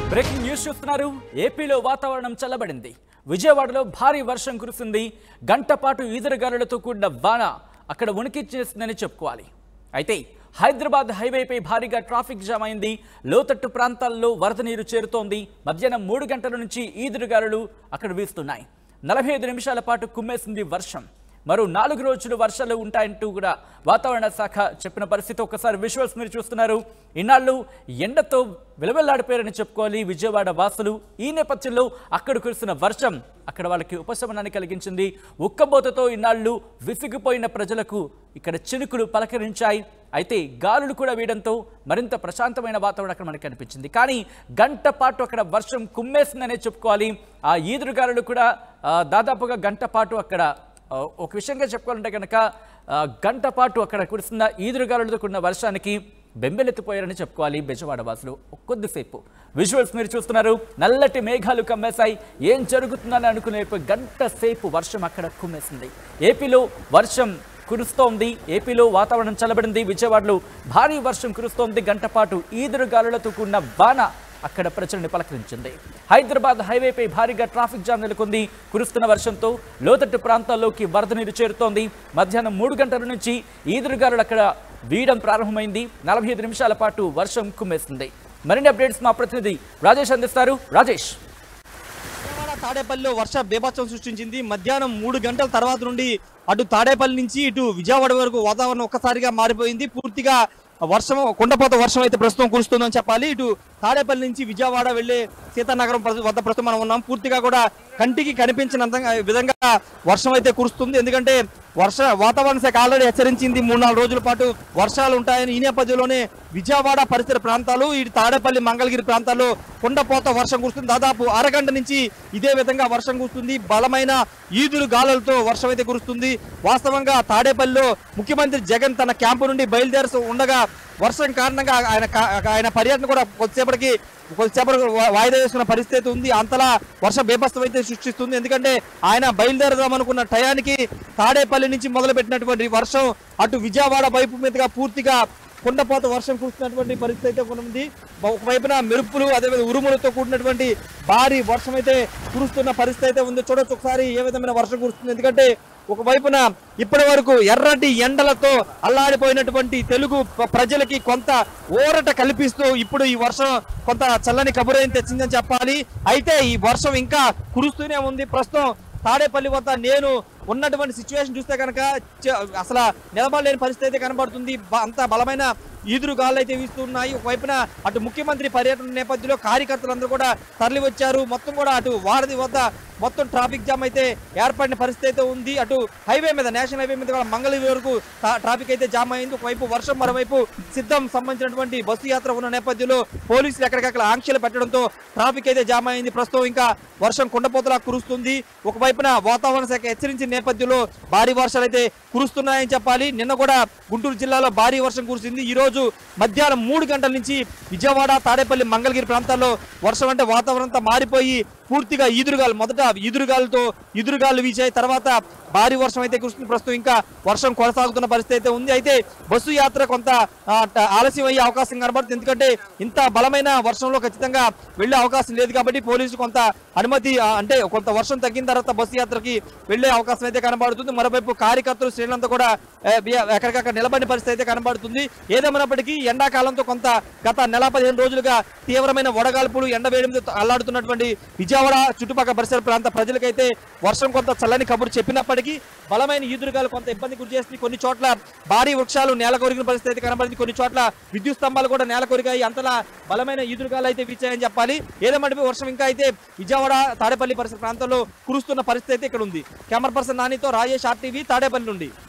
Breaking news చూస్తున్నారు. ఏపీలో వాతావరణం చల్లబడింది. విజయవాడలో భారీ వర్షం కురిసింది. గంట పాటు ఈదురుగాలులతో కూడిన వాన అక్కడ ఉనికిచ్చేసిందని చెప్పుకోవాలి. అయితే హైదరాబాద్ హైవేపై భారీగా ట్రాఫిక్ జామ్ అయింది. లోతట్టు ప్రాంతాల్లో వరద నీరు చేరుతోంది. మధ్యాహ్నం 3 గంటల నుంచి ఈదురుగాలులు అక్కడ వీస్తున్నాయి. 45 నిమిషాల పాటు కుమ్మేసింది వర్షం. మరో 4 రోజులు వర్షాలు ఉంటాయంటూ కూడా వాతావరణ శాఖ చెప్పిన పరిస్థితి. ఒకసారి విజువల్స్ మీరు చూస్తున్నారు. ఇన్నాళ్ళు ఎండతో విలవెల్లాడిపోయారని చెప్పుకోవాలి విజయవాడ వాసులు. ఈ నేపథ్యంలో అక్కడ కురిసిన వర్షం అక్కడ వాళ్ళకి ఉపశమనాన్ని కలిగించింది. ఉక్కబోతతో ఇన్నాళ్ళు విసిగిపోయిన ప్రజలకు ఇక్కడ చినుకులు పలకరించాయి. అయితే గాలులు కూడా వీయడంతో మరింత ప్రశాంతమైన వాతావరణం అక్కడ మనకు కనిపించింది. కానీ గంట పాటు అక్కడ వర్షం కుమ్మేసిందనే చెప్పుకోవాలి. ఆ ఈదురుగాలులు కూడా దాదాపుగా గంట పాటు అక్కడ ఒక విషయంగా చెప్పుకోవాలంటే కనుక గంట పాటు అక్కడ కురిసిన ఈదురుగాలులతో కూడిన వర్షానికి బెంబెలెత్తిపోయారని చెప్పుకోవాలి బెజవాడ వాసులు. కొద్దిసేపు విజువల్స్ మీరు చూస్తున్నారు. నల్లటి మేఘాలు కమ్మేశాయి. ఏం జరుగుతుందని అనుకునే గంట సేపు వర్షం అక్కడ కుమ్మేసింది. ఏపీలో వర్షం కురుస్తోంది. ఏపీలో వాతావరణం చల్లబడింది. విజయవాడలో భారీ వర్షం కురుస్తోంది. గంట పాటు ఈదురుగాలులతో కూడిన వాన అక్కడ ప్రజల్ని పలకరించింది. హైదరాబాద్ హైవేపై భారీగా ట్రాఫిక్ జామ్ నెలకొంది. కురుస్తున్న వర్షంతో లోతట్టు ప్రాంతాల్లోకి వరద నీరు చేరుతోంది. మధ్యాహ్నం 3 గంటల నుంచి ఈదురుగాలులు అక్కడ వీయడం ప్రారంభమైంది. 45 నిమిషాల పాటు వర్షం కుమ్మేస్తుంది. మరిన్ని అప్డేట్స్ మా ప్రతినిధి రాజేష్ అందిస్తారు. రాజేష్, తాడేపల్లిలో వర్ష బీభత్సం సృష్టించింది. మధ్యాహ్నం 3 గంటల తర్వాత నుండి అటు తాడేపల్లి నుంచి ఇటు విజయవాడ వరకు వాతావరణం ఒక్కసారిగా మారిపోయింది. పూర్తిగా వర్షం కొండపోత వర్షం అయితే ప్రస్తుతం కురుస్తుందని చెప్పాలి. ఇటు తాడేపల్లి నుంచి విజయవాడ వెళ్లే సీతానగరం వద్ద ప్రస్తుతం మనం ఉన్నాం. పూర్తిగా కూడా కంటికి కనిపించినంత విధంగా వర్షం అయితే కురుస్తుంది. ఎందుకంటే వాతావరణ శాఖ ఆల్రెడీ హెచ్చరించింది 3-4 రోజుల పాటు వర్షాలు ఉంటాయని. ఈ నేపథ్యంలోనే విజయవాడ పరిసర ప్రాంతాలు ఇటు తాడేపల్లి మంగళగిరి ప్రాంతాల్లో కొండపోత వర్షం కురుస్తుంది. దాదాపు అరగంట నుంచి ఇదే విధంగా వర్షం కురుస్తుంది. బలమైన ఈదురు గాలులతో వర్షం అయితే కురుస్తుంది. వాస్తవంగా తాడేపల్లిలో ముఖ్యమంత్రి జగన్ తన క్యాంపు నుండి బయలుదేరి ఉండగా వర్షం కారణంగా ఆయన పర్యటన కూడా కొద్దిసేపటికి వాయిదా వేసుకున్న పరిస్థితి ఉంది. అంతలా వర్ష బీభత్సం అయితే సృష్టిస్తుంది. ఎందుకంటే ఆయన బయలుదేరదామనుకున్న టయానికి తాడేపల్లి నుంచి మొదలుపెట్టినటువంటి వర్షం అటు విజయవాడ వైపు మీదుగా పూర్తిగా కొండపోత వర్షం కురుస్తున్నటువంటి పరిస్థితి అయితే ఉంది. ఒకవైపున మెరుపులు అదేవిధంగా ఉరుములతో కూడినటువంటి భారీ వర్షం అయితే కురుస్తున్న పరిస్థితి అయితే ఉంది. చూడొచ్చు ఒకసారి ఏ విధమైన వర్షం కురుస్తుంది. ఎందుకంటే ఒకవైపున ఇప్పటి వరకు ఎర్రటి ఎండలతో అల్లాడిపోయినటువంటి తెలుగు ప్రజలకి కొంత ఊరట కల్పిస్తూ ఇప్పుడు ఈ వర్షం కొంత చల్లని కబురైన తెచ్చిందని చెప్పాలి. అయితే ఈ వర్షం ఇంకా కురుస్తూనే ఉంది. ప్రస్తుతం తాడేపల్లి వద్ద నేను ఉన్నటువంటి సిచ్యువేషన్ చూస్తే కనుక అసలు నిలబడలేని పరిస్థితి అయితే కనబడుతుంది. అంత బలమైన ఈదురు గాలు అయితే వీస్తున్నాయి. ఒకవైపున అటు ముఖ్యమంత్రి పర్యటన నేపథ్యంలో కార్యకర్తలందరూ కూడా తరలి వచ్చారు. మొత్తం కూడా అటు వారధి వద్ద మొత్తం ట్రాఫిక్ జామ్ అయితే ఏర్పడిన పరిస్థితి అయితే ఉంది. అటు హైవే మీద నేషనల్ హైవే మీద కూడా మంగళగిరి వరకు ట్రాఫిక్ అయితే జామ్ అయింది. ఒకవైపు వర్షం, మరోవైపు సిద్ధం సంబంధించినటువంటి బస్సు యాత్ర ఉన్న నేపథ్యంలో పోలీసులు ఎక్కడికక్కడ ఆంక్షలు పెట్టడంతో ట్రాఫిక్ అయితే జామ్ అయింది. ప్రస్తుతం ఇంకా వర్షం కుండపోతలా కురుస్తుంది. ఒకవైపున వాతావరణ శాఖ హెచ్చరించిన నేపథ్యంలో భారీ వర్షాలు అయితే కురుస్తున్నాయని చెప్పాలి. నిన్న కూడా గుంటూరు జిల్లాలో భారీ వర్షం కురిసింది. ఈ రోజు మధ్యాహ్నం 3 గంటల నుంచి విజయవాడ, తాడేపల్లి, మంగళగిరి ప్రాంతాల్లో వర్షం అంటే వాతావరణం అంతా మారిపోయి పూర్తిగా ఈదురుగాలు, మొదట ఈదురుగాలు వీచాయి. తర్వాత భారీ వర్షం అయితే కురుస్తుంది. ప్రస్తుతం ఇంకా వర్షం కొనసాగుతున్న పరిస్థితి అయితే ఉంది. అయితే బస్సు యాత్ర కొంత ఆలస్యం అయ్యే అవకాశం కనబడుతుంది. ఎందుకంటే ఇంత బలమైన వర్షంలో ఖచ్చితంగా వెళ్లే అవకాశం లేదు కాబట్టి పోలీసులు కొంత అనుమతి అంటే కొంత వర్షం తగ్గిన తర్వాత బస్సు యాత్రకి వెళ్లే అవకాశం అయితే కనబడుతుంది. మరోవైపు కార్యకర్తలు శ్రేణులంతా కూడా ఎక్కడికక్కడ నిలబడిన పరిస్థితి అయితే కనబడుతుంది. ఏదేమైనప్పటికీ ఎండాకాలంతో కొంత గత 15 రోజులుగా తీవ్రమైన వడగాల్పులు, ఎండవేడితో అల్లాడుతున్నటువంటి విజయవాడ చుట్టుపక్కల పరిసర ప్రాంత ప్రజలకైతే వర్షం కొంత చల్లని కబురు చెప్పినప్పటికీ బలమైన ఈదురుగాలు కొంత ఇబ్బంది గురి చేస్తుంది. కొన్ని చోట్ల భారీ వృక్షాలు నేల కొరిగిన పరిస్థితి అయితే కనబడింది. కొన్ని చోట్ల విద్యుత్ స్తంభాలు కూడా నేల కొరిగాయి. అంతలా బలమైన ఈదురుగాలు అయితే వీచాయని చెప్పాలి. ఏదేమంటే వర్షం ఇంకా అయితే విజయవాడ, తాడేపల్లి పరిసర ప్రాంతాల్లో కురుస్తున్న పరిస్థితి అయితే ఇక్కడ ఉంది. కెమెరా పర్సన్ నానితో రాజేష్, RTV, తాడేపల్లి నుండి.